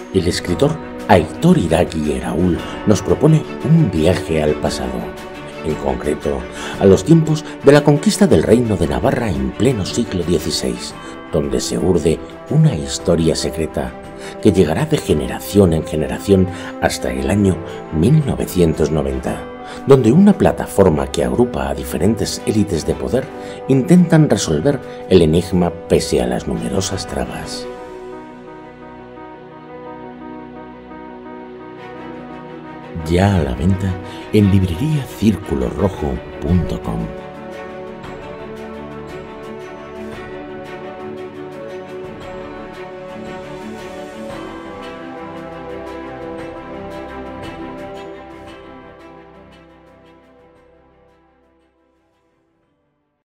El escritor Aitor Iragui Eraúl nos propone un viaje al pasado, en concreto a los tiempos de la conquista del Reino de Navarra en pleno siglo XVI, donde se urde una historia secreta que llegará de generación en generación hasta el año 1990, donde una plataforma que agrupa a diferentes élites de poder intentan resolver el enigma pese a las numerosas trabas. Ya a la venta en libreriacirculorrojo.com.